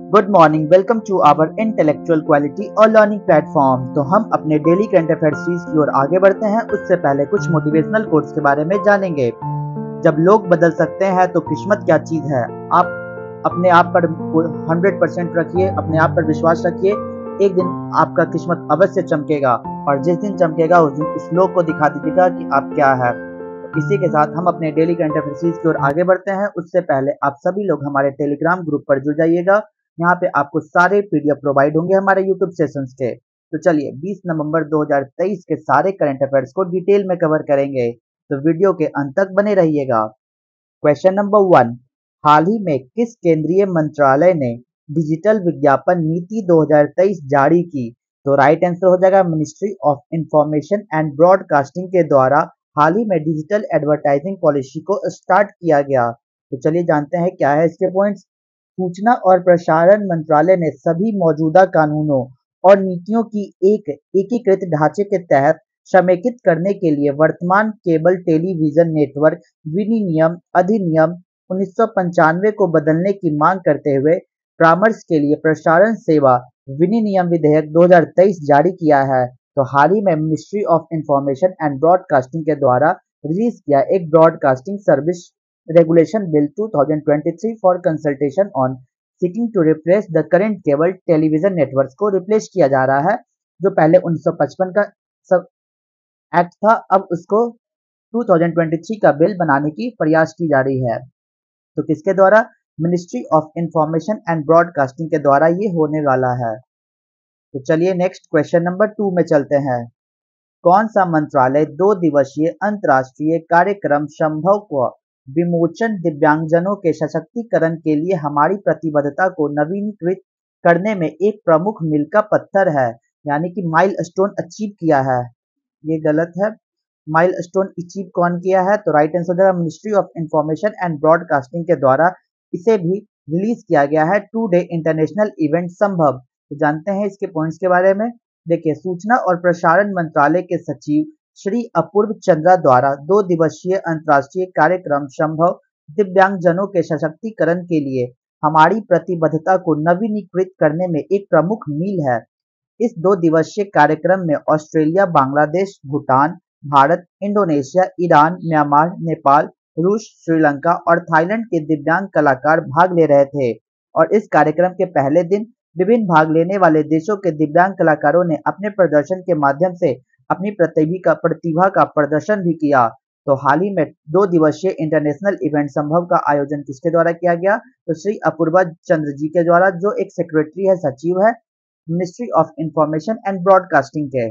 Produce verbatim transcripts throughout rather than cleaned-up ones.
Good morning, welcome to our intellectual quality और learning platform. तो हम अपने डेली करंट अफेयर सीरीज की ओर आगे बढ़ते हैं। उससे पहले कुछ मोटिवेशनल कोट्स के बारे में जानेंगे। जब लोग बदल सकते हैं तो किस्मत क्या चीज है। आप अपने आप पर हंड्रेड परसेंट रखिए, अपने आप पर विश्वास रखिए। एक दिन आपका किस्मत अवश्य चमकेगा और जिस दिन चमकेगा उस दिन इस लोग को दिखा दीजिएगा कि आप क्या है। इसी के साथ हम अपने डेली करंट अफेयर सीरीज की ओर आगे बढ़ते हैं। उससे पहले आप सभी लोग हमारे टेलीग्राम ग्रुप पर जुड़ जाइएगा। यहाँ पे आपको सारे पीडीएफ प्रोवाइड होंगे हमारे यूट्यूब सेशंस के। तो चलिए बीस नवंबर दो हज़ार तेईस के सारे करंट अफेयर्स को डिटेल में कवर करेंगे, तो वीडियो के अंत तक बने रहिएगा। क्वेश्चन नंबर वन, हाल ही में किस केंद्रीय मंत्रालय ने डिजिटल विज्ञापन नीति दो हज़ार तेईस जारी की? तो राइट आंसर हो जाएगा ministry of information and broadcasting के द्वारा हाल ही में डिजिटल एडवर्टाइजिंग पॉलिसी को स्टार्ट किया गया। तो चलिए जानते हैं क्या है इसके पॉइंट्स। सूचना और प्रसारण मंत्रालय ने सभी मौजूदा कानूनों और नीतियों की एक एकीकृत ढांचे के तहत समेकित करने के लिए वर्तमान केबल टेलीविजन नेटवर्क विनियमन अधिनियम उन्नीस सौ पंचानवे को बदलने की मांग करते हुए परामर्श के लिए प्रसारण सेवा विनियमन विधेयक दो हज़ार तेईस जारी किया है। तो हाल ही में ministry of information and broadcasting के द्वारा रिलीज किया एक ब्रॉडकास्टिंग सर्विस रेगुलेशन बिल दो हज़ार तेईस for consultation on seeking to replace the current cable television networks को रिप्लेस किया जा रहा है। जो पहले उन्नीस सौ पचपन का सब एक्ट था, अब उसको दो हज़ार तेईस का बिल बनाने की प्रयास की जा रही है। तो किसके द्वारा? Ministry of information and broadcasting के द्वारा ये होने वाला है। तो चलिए नेक्स्ट क्वेश्चन नंबर टू में चलते हैं। कौन सा मंत्रालय दो दिवसीय अंतर्राष्ट्रीय कार्यक्रम संभव को विमोचन दिव्यांगजनों के सशक्तिकरण के लिए हमारी प्रतिबद्धता को नवीनीकृत करने में एक प्रमुख मील का पत्थर है, यानी कि माइलस्टोन अचीव किया है? ये गलत है। माइलस्टोन अचीव कौन किया है? तो राइट आंसर हो जाएगा ministry of information and broadcasting के द्वारा इसे भी रिलीज किया गया है। टू डे इंटरनेशनल इवेंट संभव। तो जानते हैं इसके पॉइंट्स के बारे में। देखिए, सूचना और प्रसारण मंत्रालय के सचिव श्री अपूर्व चंद्रा द्वारा दो दिवसीय अंतर्राष्ट्रीय कार्यक्रम संभव दिव्यांगजनों के सशक्तिकरण के लिए हमारी प्रतिबद्धता को नवीनीकृत करने में एक प्रमुख मील है। इस दो दिवसीय कार्यक्रम में Australia, Bangladesh, Bhutan, Bharat, Indonesia, Iran, Myanmar, Nepal, रूस, श्रीलंका और थाईलैंड के दिव्यांग कलाकार भाग ले रहे थे। और इस कार्यक्रम के पहले दिन विभिन्न भाग लेने वाले देशों के दिव्यांग कलाकारों ने अपने प्रदर्शन के माध्यम से अपनी प्रतिभा का प्रतिभा का प्रदर्शन भी किया। तो हाल ही में दो दिवसीय इंटरनेशनल इवेंट संभव का आयोजन किसके द्वारा किया गया? तो श्री अपूर्वा चंद्र जी के द्वारा, जो एक सेक्रेटरी है, सचिव है ministry of information and broadcasting के।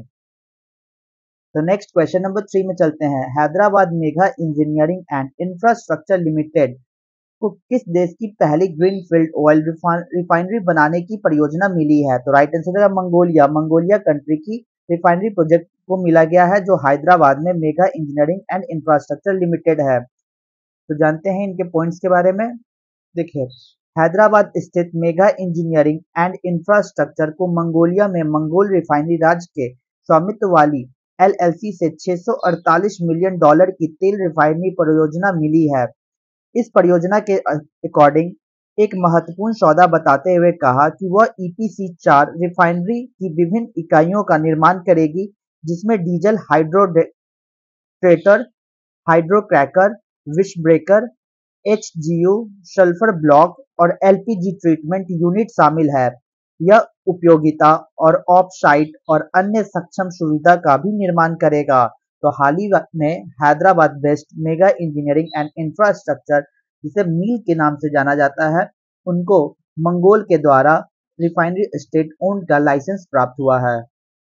तो नेक्स्ट क्वेश्चन नंबर थ्री में चलते हैं। Hyderabad mega engineering and infrastructure limited को किस देश की पहली ग्रीनफील्ड ऑयल रिफाइनरी बनाने की परियोजना मिली है? तो राइट आंसर है मंगोलिया। मंगोलिया कंट्री की रिफाइनरी प्रोजेक्ट को मिला गया है, जो हैदराबाद में mega engineering and infrastructure limited है। तो जानते हैं इनके पॉइंट्स के बारे में। देखिए, हैदराबाद स्थित मेगा इंजीनियरिंग एंड इंफ्रास्ट्रक्चर को मंगोलिया में मंगोल रिफाइनरी राज्य के स्वामित्व वाली एलएलसी से छह सौ अड़तालीस मिलियन डॉलर की तेल रिफाइनरी परियोजना मिली है। इस परियोजना के अकॉर्डिंग एक महत्वपूर्ण सौदा बताते हुए कहा कि वह ईपीसी चार रिफाइनरी की विभिन्न इकाइयों का निर्माण करेगी, जिसमें diesel hydrotreater, hydrocracker, visbreaker, HGU, sulphur block और एलपीजी ट्रीटमेंट यूनिट शामिल है। यह उपयोगिता और ऑफ साइट और अन्य सक्षम सुविधा का भी निर्माण करेगा। तो हाल ही में Hyderabad based mega engineering and infrastructure, जिसे मील के नाम से जाना जाता है, उनको मंगोल के द्वारा रिफाइनरी स्टेट ओन्ड का लाइसेंस प्राप्त हुआ है।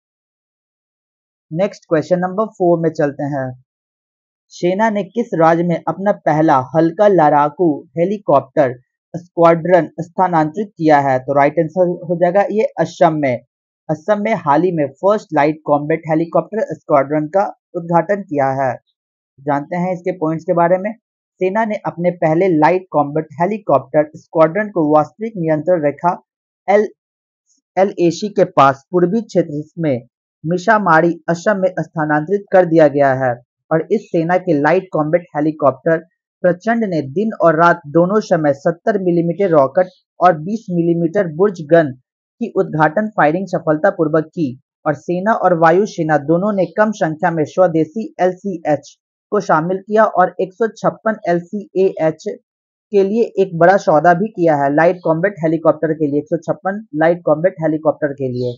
नेक्स्ट क्वेश्चन नंबर फोर में चलते हैं। सेना ने किस राज्य में अपना पहला हल्का लड़ाकू हेलीकॉप्टर स्क्वाड्रन स्थानांतरित किया है? तो राइट आंसर हो जाएगा ये असम में। असम में हाल ही में first light combat helicopter squadron का उद्घाटन किया है। जानते हैं इसके पॉइंट्स के बारे में। सेना ने अपने पहले लाइट कॉम्बैट हेलीकॉप्टर स्क्वाड्रन को वास्तविक नियंत्रण रेखा एल एलएसी के पास पूर्वी क्षेत्र में मिशामारी, असम में स्थानांतरित कर दिया गया है। और इस सेना के लाइट कॉम्बैट हेलीकॉप्टर प्रचंड ने दिन और रात दोनों समय सत्तर मिलीमीटर रॉकेट और बीस मिलीमीटर बुर्ज गन की उद्घाटन फायरिंग सफलतापूर्वक की और सेना और वायु सेना दोनों ने कम संख्या में स्वदेशी एल सी एच को शामिल किया और एक सौ छप्पन एल सी ए एच के लिए एक बड़ा सौदा भी किया है, लाइट कॉम्बैट हेलीकॉप्टर के लिए एक सौ छप्पन लाइट कॉम्बैट हेलीकॉप्टर के लिए।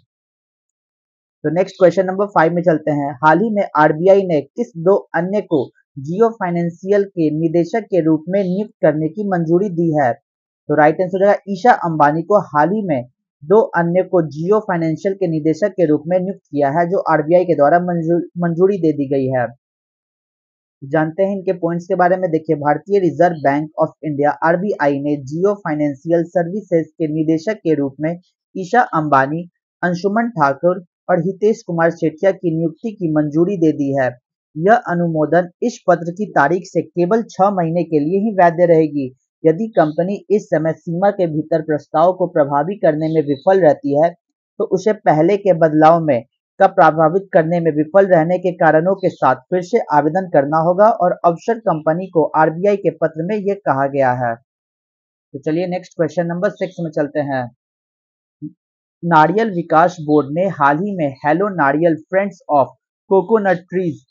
तो नेक्स्ट क्वेश्चन नंबर फाइव में चलते हैं। हाल ही में आर बी आई ने किस दो अन्य को जियो फाइनेंशियल के निदेशक के रूप में नियुक्त करने की मंजूरी दी है? तो राइट आंसर हो जाएगा ईशा अंबानी को हाल ही में दो अन्य को जियो फाइनेंशियल के निदेशक के रूप में नियुक्त किया है, जो आर बी आई के द्वारा मंजूर, मंजूरी दे दी गई है। जानते हैं इनके पॉइंट्स के बारे में। देखिए, भारतीय reserve bank of India R B I ने जियो फाइनेंशियल सर्विसेज के निदेशक के रूप में ईशा अंबानी, अंशुमन ठाकुर और हितेश कुमार सेठिया की नियुक्ति की मंजूरी दे दी है। यह अनुमोदन इस पत्र की तारीख से केवल छह महीने के लिए ही वैध रहेगी। यदि कंपनी इस समय सीमा के भीतर प्रस्ताव को प्रभावी करने में विफल रहती है, तो उसे पहले के बदलाव में का प्रभावित करने में विफल रहने के कारणों के साथ फिर से आवेदन करना होगा और अवसर कंपनी को आर बी आई के पत्र में यह कहा गया है। तो चलिए नेक्स्ट क्वेश्चन नंबर सिक्स में चलते हैं। नारियल विकास बोर्ड ने हाल ही में hello Nariyal friends of coconut trees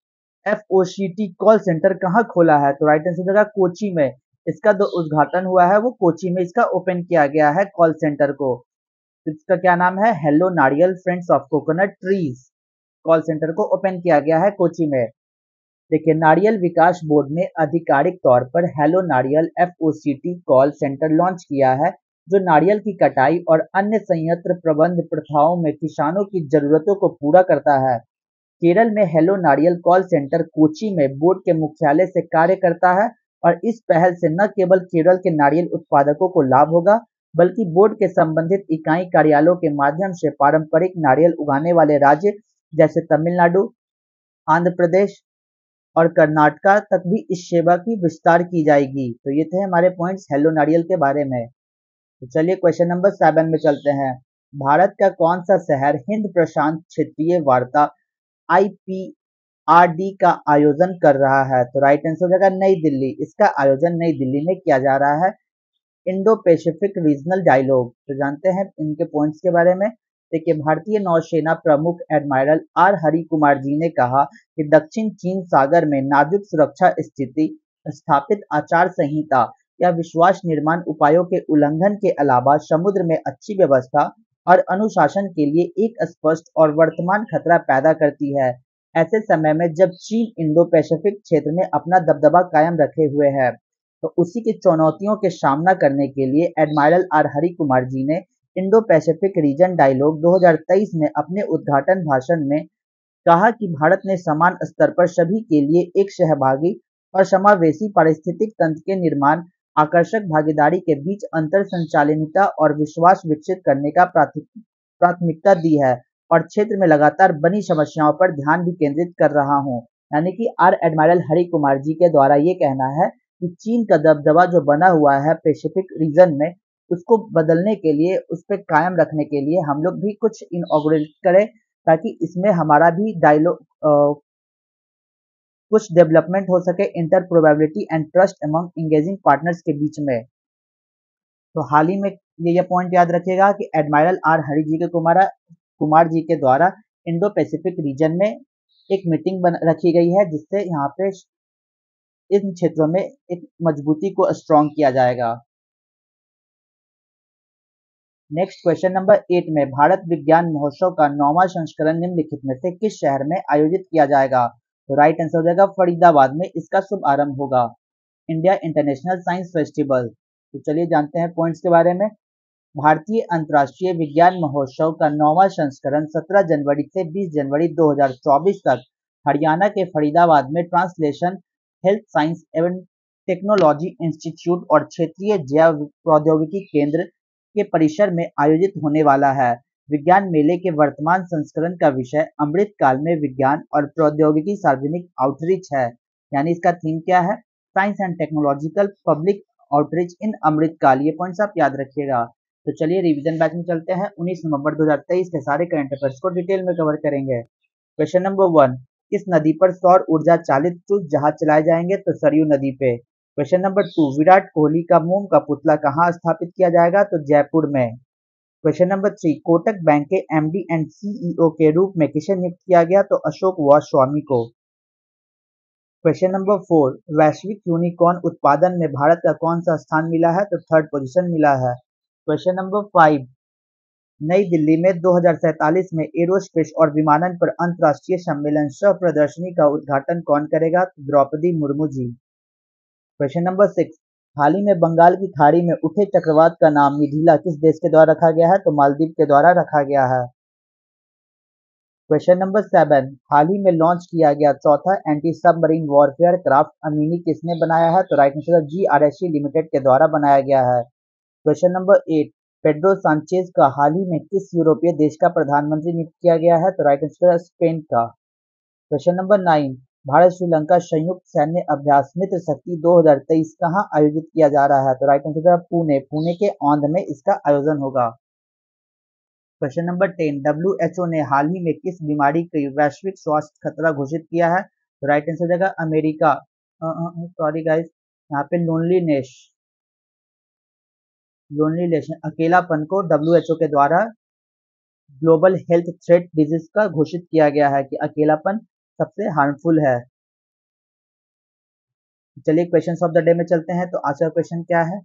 F O C T call centre कहाँ खोला है? तो राइट आंसर होगा कोची में। इसका जो उद्घाटन हुआ है वो कोची में इसका ओपन किया गया है कॉल सेंटर को। इसका क्या नाम है? Hello Nariyal friends of coconut trees call centre को ओपन किया गया है कोची में। देखिए, नारियल विकास बोर्ड ने आधिकारिक तौर पर hello Nariyal F O C T call centre launch किया है, जो नारियल की कटाई और अन्य संयंत्र प्रबंध प्रथाओं में किसानों की जरूरतों को पूरा करता है। केरल में हेलो नारियल कॉल सेंटर कोची में बोर्ड के मुख्यालय से कार्य करता है और इस पहल से न केवल केरल के नारियल उत्पादकों को लाभ होगा, बल्कि बोर्ड के संबंधित इकाई कार्यालयों के माध्यम से पारंपरिक नारियल उगाने वाले राज्य जैसे तमिलनाडु, आंध्र प्रदेश और कर्नाटका तक भी इस सेवा की विस्तार की जाएगी। तो ये थे हमारे पॉइंट्स हेलो नारियल के बारे में। तो चलिए क्वेश्चन नंबर सेवन में चलते हैं। भारत का कौन सा शहर हिंद प्रशांत क्षेत्रीय वार्ता आई पी आर डी का आयोजन कर रहा है? तो राइट आंसर हो जाएगा नई दिल्ली। इसका आयोजन नई दिल्ली में किया जा रहा है, इंडो पैसिफिक रीजनल डायलॉग। तो जानते हैं इनके पॉइंट्स के बारे में। देखिए, भारतीय नौसेना प्रमुख एडमायरल आर हरि कुमार जी ने कहा कि दक्षिण चीन सागर में नाजुक सुरक्षा स्थिति, स्थापित आचार संहिता या विश्वास निर्माण उपायों के उल्लंघन के अलावा समुद्र में अच्छी व्यवस्था और अनुशासन के लिए एक स्पष्ट और वर्तमान खतरा पैदा करती है। ऐसे समय में जब चीन इंडो पैसिफिक क्षेत्र में अपना दबदबा कायम रखे हुए है, तो उसी की चुनौतियों के सामना करने के लिए एडमायरल आर हरि कुमार जी ने इंडो पैसिफिक रीजन डायलॉग दो हज़ार तेईस में अपने उद्घाटन भाषण में कहा कि भारत ने समान स्तर पर सभी के लिए एक सहभागी और समावेशी पारिस्थितिक तंत्र के निर्माण, आकर्षक भागीदारी के बीच अंतर संचालनीयता और विश्वास विकसित करने का प्राथमिकता दी है और क्षेत्र में लगातार बनी समस्याओं पर ध्यान भी केंद्रित कर रहा हूं। यानी कि आर एडमायरल हरि कुमार जी के द्वारा ये कहना है कि चीन का दबदबा जो बना हुआ है पैसिफिक रीजन में, उसको बदलने के लिए, उस पर कायम रखने के लिए हम लोग भी कुछ इनॉग्रेट करें, ताकि इसमें हमारा भी डायलॉग कुछ डेवलपमेंट हो सके inter probability and trust among engaging partners के बीच में। तो हाल ही में ये ये पॉइंट याद रखिएगा कि एडमायरल आर हरि जी के कुमार कुमार जी के द्वारा इंडो पैसिफिक रीजन में एक मीटिंग बन रखी गई है, जिससे यहाँ पे इन क्षेत्रों में एक मजबूती को स्ट्रॉन्ग किया जाएगा। नेक्स्ट क्वेश्चन नंबर एट में, भारत विज्ञान महोत्सव का नौवां संस्करण निम्नलिखित में से किस शहर में आयोजित किया जाएगा? तो राइट आंसर हो जाएगा फरीदाबाद में इसका शुभारंभ होगा, इंडिया इंटरनेशनल साइंस फेस्टिवल। तो चलिए जानते हैं पॉइंट्स के बारे में। भारतीय अंतर्राष्ट्रीय विज्ञान महोत्सव का नौवां संस्करण सत्रह जनवरी से बीस जनवरी दो हज़ार चौबीस तक हरियाणा के फरीदाबाद में ट्रांसलेशन हेल्थ साइंस एवं टेक्नोलॉजी इंस्टीट्यूट और क्षेत्रीय जैव प्रौद्योगिकी केंद्र के परिसर में आयोजित होने वाला है। विज्ञान मेले के वर्तमान संस्करण का विषय अमृत काल में विज्ञान और प्रौद्योगिकी सार्वजनिक आउटरीच है। यानी इसका थीम क्या है? Science and technological public outreach in Amrit Kaal. ये पॉइंट्स आप याद रखिएगा। तो चलिए रिवीजन बैच में चलते हैं। उन्नीस नवंबर दो हज़ार तेईस के सारे करंट अफेयर्स को डिटेल में कवर करेंगे। क्वेश्चन नंबर वन, किस नदी पर सौर ऊर्जा चालित क्रूज जहाज चलाए जाएंगे? तो सरयू नदी पे। Question number two, Virat Kohli का मोम का पुतला कहाँ स्थापित किया जाएगा? तो जयपुर में। Question number three, Kotak bank के एमडी एंड सीईओ के रूप में किसे नियुक्त किया गया? तो अशोक वासवानी को। क्वेश्चन नंबर फोर, वैश्विक यूनिकॉर्न उत्पादन में भारत का कौन सा स्थान मिला है? तो थर्ड पोजीशन मिला है। क्वेश्चन नंबर फाइव, नई दिल्ली में दो हज़ार सैंतालीस में एरोस्पेस और विमानन पर अंतर्राष्ट्रीय सम्मेलन सह प्रदर्शनी का उद्घाटन कौन करेगा? तो Droupadi Murmu ji. Question number six, हाल ही में बंगाल की खाड़ी में उठे चक्रवात का नाम मिथिला किस देश के द्वारा रखा गया है? तो मालदीव के द्वारा रखा गया है। क्वेश्चन नंबर सेवन, हाल ही में लॉन्च किया गया चौथा anti submarine warfare craft Amini किसने बनाया है? तो right answer G R S C limited के द्वारा बनाया गया है। Question number eight, Pedro Sanchez का हाल ही में किस यूरोपीय देश का प्रधानमंत्री नियुक्त किया गया है? तो राइट आंसर स्पेन का। Question number nine, Bharat Sri Lanka संयुक्त सैन्य अभ्यास मित्र शक्ति दो हज़ार तेईस कहाँ आयोजित किया जा रहा है? तो राइट आंसर पुणे, पुणे के औंध में इसका आयोजन होगा। Question number ten, W H O ने हाल ही में किस बीमारी की वैश्विक स्वास्थ्य खतरा घोषित किया है? तो राइट आंसर हो जाएगा अमेरिका। सॉरी गाइस, यहाँ पे लोनलीनेस, लोनलीनेस अकेलापन को डब्ल्यू एच ओ के द्वारा ग्लोबल हेल्थ थ्रेट डिजीज का घोषित किया गया है कि अकेलापन सबसे हार्मफुल है। चलिए क्वेश्चन ऑफ द डे में चलते हैं। तो आज का क्वेश्चन क्या है?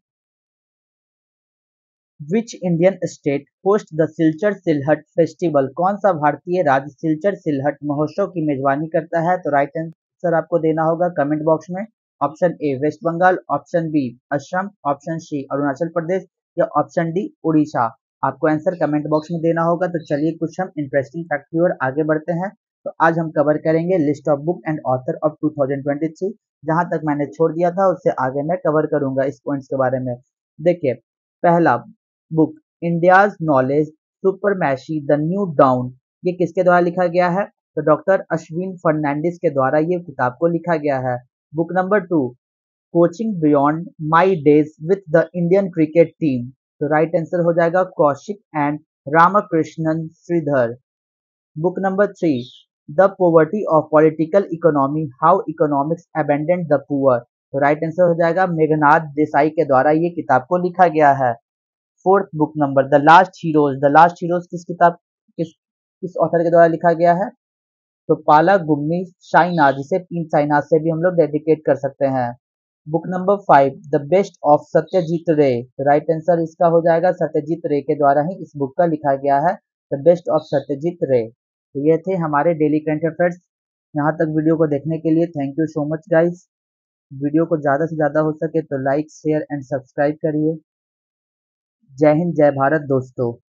Which Indian state host the Silchar Sylhet festival? कौन सा भारतीय राज्य सिलचर सिलहट महोत्सव की मेजबानी करता है? तो राइट आंसर आपको देना होगा कमेंट बॉक्स में। Option A west Bengal, option B Assam, option C Arunachal Pradesh या ऑप्शन डी उड़ीसा। आपको आंसर कमेंट बॉक्स में देना होगा। तो चलिए कुछ हम इंटरेस्टिंग फैक्ट की ओर आगे बढ़ते हैं। तो आज हम कवर करेंगे list of book and author of two thousand twenty three. जहां तक मैंने छोड़ दिया था उससे आगे मैं कवर करूंगा इस पॉइंट्स के बारे में। देखिए, पहला book India's knowledge supremacy the new dawn, ये किसके द्वारा लिखा गया है? तो डॉक्टर अश्विन फर्नांडिस के द्वारा ये किताब को लिखा गया है। Book number two, coaching beyond my days with the Indian cricket team, तो राइट आंसर हो जाएगा Kaushik and Ramakrishnan Sridhar. Book number three, the poverty of political economy how economics abandoned the poor, तो राइट आंसर हो जाएगा मेघनाथ देसाई के द्वारा ये किताब को लिखा गया है। Fourth book number the last heroes, the last heroes किस किताब किस किस ऑथर के द्वारा लिखा गया है? तो पाला गुम्मी साईनाथ, जिसे पीन साईनाथ से भी हम लोग डेडिकेट कर सकते हैं। Book number five, the best of Satyajit Ray, तो राइट आंसर इसका हो जाएगा सत्यजीत रे के द्वारा ही इस बुक का लिखा गया है, the best of Satyajit Ray. तो ये थे हमारे डेली करंट अफेयर्स। यहाँ तक वीडियो को देखने के लिए thank you so much guys. Video को ज़्यादा से ज़्यादा हो सके तो लाइक शेयर एंड सब्सक्राइब करिए। जय हिंद, जय भारत दोस्तों।